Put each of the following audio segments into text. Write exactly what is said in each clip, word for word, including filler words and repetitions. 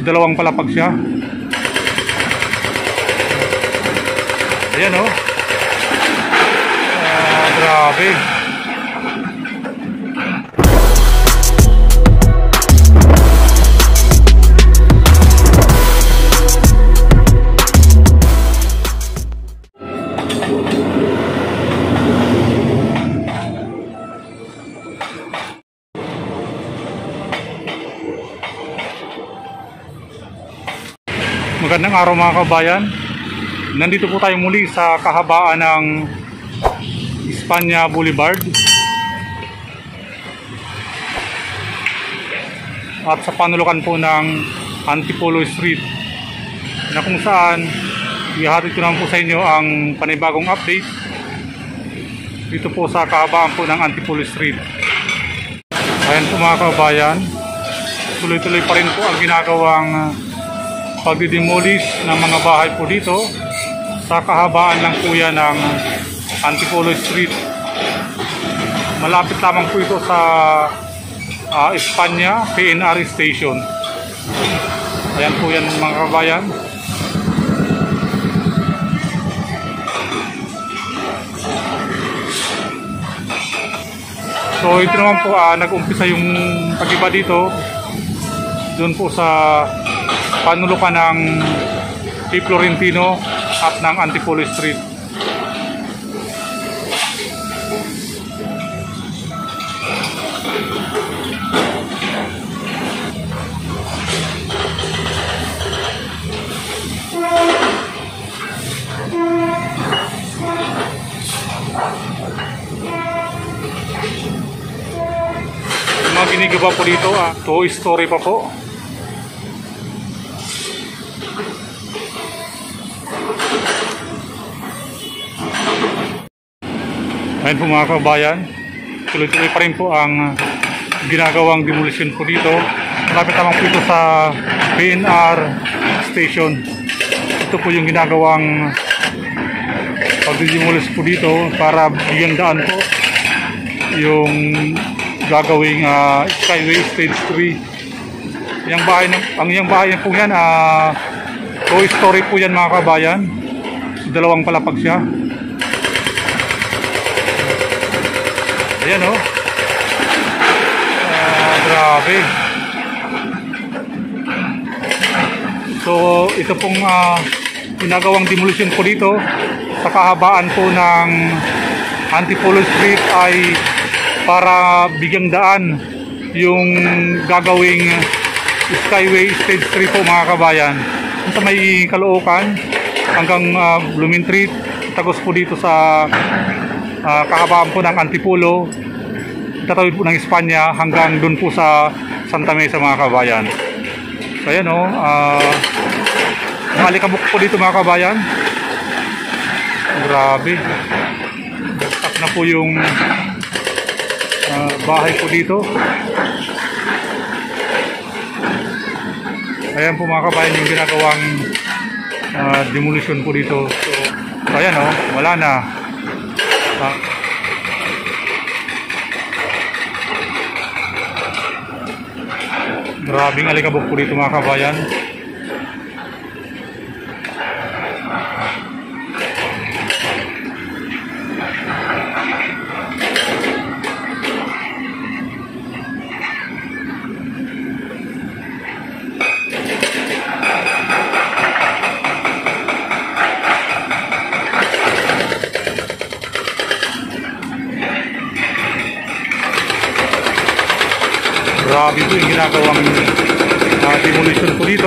dalawang palapag siya. Ayan o. Ah, grabe. Magandang araw mga kabayan. Nandito po tayo muli sa kahabaan ng Espanya Boulevard at sa panulukan po ng Antipolo Street, na kung saan ihahatid ko naman po sa inyo ang panibagong update dito po sa kahabaan po ng Antipolo Street. Ayan po mga kabayan, tuloy-tuloy pa rin po ang ginagawang pagdidemolish ng mga bahay po dito sa kahabaan lang po yan ng Antipolo Street. Malapit lamang po ito sa uh, Espanya P N R Station. Ayan po yan mga kabayan. So ito naman po, uh, nag-umpisa yung pag-iba dito doon po sa panulukan ng P. Florentino at ng Antipolo Street. Yung mga ginagawa po dito, ah, Toy Story pa po. Ayan po mga kabayan, tuloy-tuloy pa rin po ang ginagawang demolition po dito. Malapit naman po ito sa P N R Station. Ito po yung ginagawang pag-demolish po dito para bigyan daan po yung gagawing uh, Skyway Stage three. Yung bahay, ang yung bahay po yan, uh, Toy Story po yan mga kabayan. Dalawang palapag siya. Ayan o. Ah, grabe. So ito pong uh, ginagawang demolition po dito sa kahabaan po ng Antipolo Street ay para bigyang daan yung gagawing Skyway Stage three po mga kabayan. Sa may Caloocan hanggang uh, Blumentritt, tagos po dito sa Uh, kahabaan po ng Antipolo, tatawid po ng Espanya hanggang dun po sa Santa Mesa mga kabayan. So ayan o, uh, malikabok po dito mga kabayan. Grabe, nagtak na po yung uh, bahay po dito. Ayan po mga kabayan yung ginagawang uh, demolition po dito. So, so ayan o, wala na. Ah. Grabing alikabok po dito mga kabayan. Grabe po yung ginagawang uh, demolition po dito.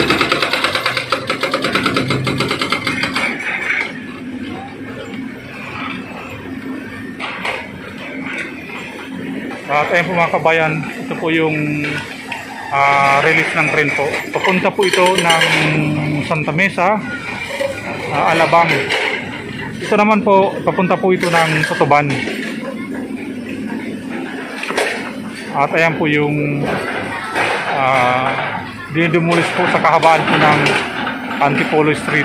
At ayun po mga kabayan, ito po yung uh, release ng train po. Papunta po ito ng Santa Mesa, uh, Alabang. Ito naman po, papunta po ito ng Cotoban. At ayan po yung uh, dinidemolish po sa kahabaan po ng Antipolo Street.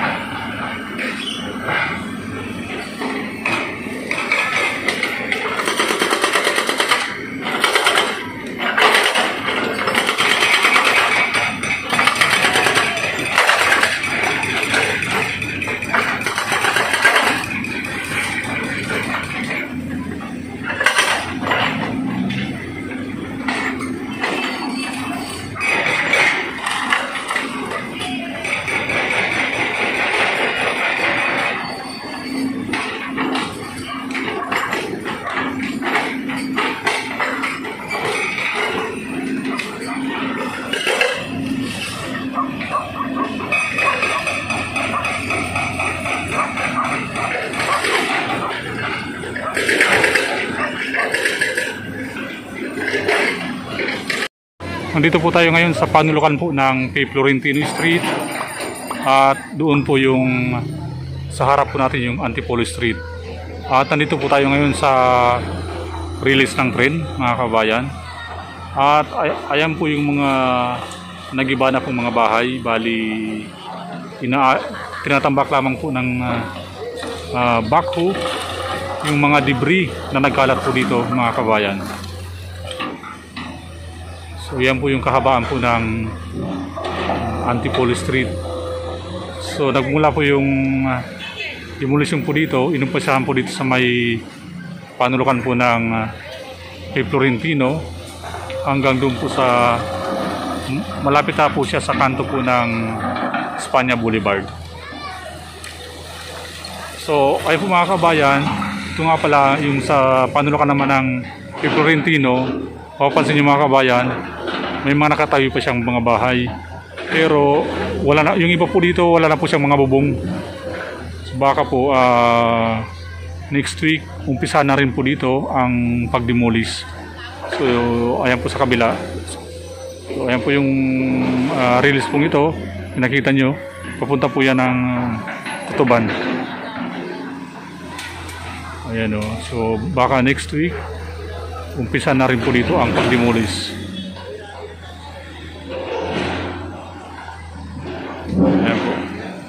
Nandito po tayo ngayon sa panulukan po ng kay Florentino Street. At doon po yung sa harap po natin yung Antipolo Street. At nandito po tayo ngayon sa release ng tren, mga kabayan. At ay ayan po yung mga nagiba na pong mga bahay. Bali, ina tinatambak lamang po ng uh, uh, backhoe yung mga debris na nagkalat po dito, mga kabayan. So yan po yung kahabaan po ng Antipolo Street. So nagmula po yung uh, demolition po dito, inumpisahan po dito sa may panulukan po ng uh, kay Florentino hanggang doon po sa malapit na po siya sa kanto po ng Espanya Boulevard. So ay po mga kabayan, ito nga pala yung sa panulukan naman ng kay Florentino. Mapapansin niyo mga kabayan, may mga nakatayo pa siyang mga bahay. Pero wala na, yung iba po dito wala na po siyang mga bubong. So baka po uh, next week umpisa na rin po dito ang pagdemolish. So ayan po sa kabila. So ayan po yung uh, release pong ito. Nakita nyo, papunta po yan ng uh, Tutuban. Ayan o. So baka next week umpisa na rin po dito ang pagdemolish. Ayan po.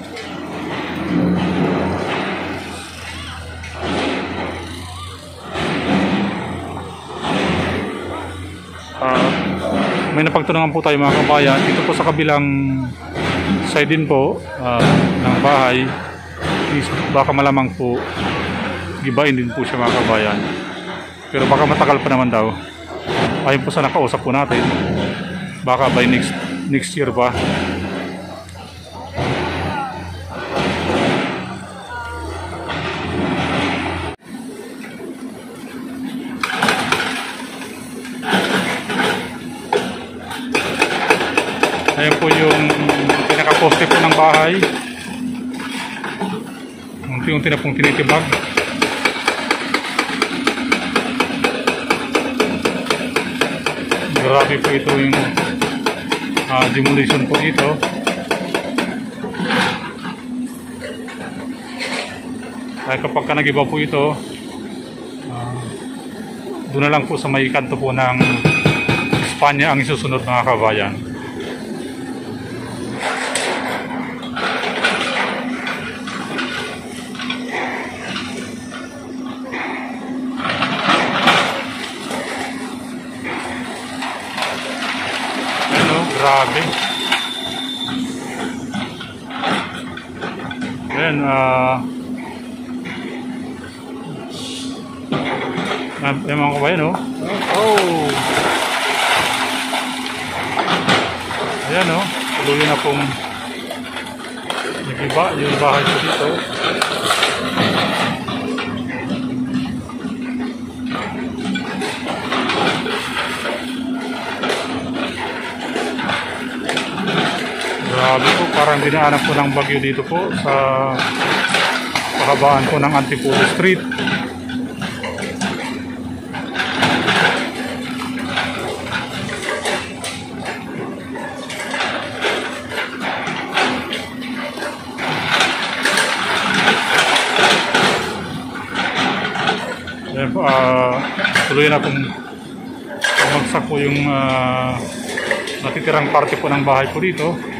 Uh, may napagtanungan po tayo mga kabayan. Ito po sa kabilang side din po uh, ng bahay is baka malamang po gibain din po siya mga kabayan. Pero baka matagal pa naman daw. Ayun po sa nakausap po natin. Baka by next next year pa. Ayan po yung pinaka-poste po ng bahay. Unti-unti na pong tinitibag. Grabe po ito yung uh, demolition po dito. Kaya kapag ka nag-iba po ito, uh, doon na lang po sa may kanto po ng Espanya ang isusunod mga kabayan. Grabe. Ayan, ah... Uh, ayan mga kabayan, oh. Oh! Ayan, oh. Tuloy na pong nag-iba yung bahay ko dito. Grabe po, parang dinaanan po ng bagyo dito po sa kahabaan po ng Antipolo Street. Ayan po, uh, tuloy na pong bumagsak po yung uh, natitirang parte po ng bahay po dito.